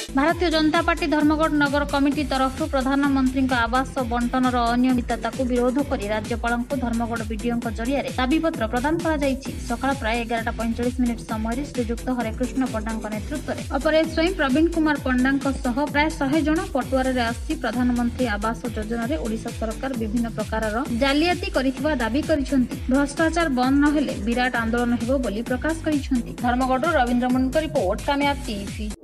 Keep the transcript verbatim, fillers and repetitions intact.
Bharatiya Janata party Dharamgarh नगर committee तरफ प्रधानमंत्री आवास बंटनर अनियमितता को विरोध कर राज्यपाल धर्मगढ़ वीडियो जरिया दाबीपत्र प्रदान कर सका प्राय एगारटा पैंतालीस मिनिट समय श्रीजुक्त हरेकृष्ण पंडा नेतृत्व में अपरेश्वरी प्रवीण कुमार पंडा प्राय शहे जन पटुआर आसी प्रधानमंत्री आवास योजन ओडिशा सरकार विभिन्न प्रकार जालियाती करिथिबा दाबी करिसेंती। भ्रष्टाचार बंद नहेले विराट आंदोलन हेबो बोली प्रकाश करिसेंती। Dharamgarh Rabindra Mundkar report Kamyab TV.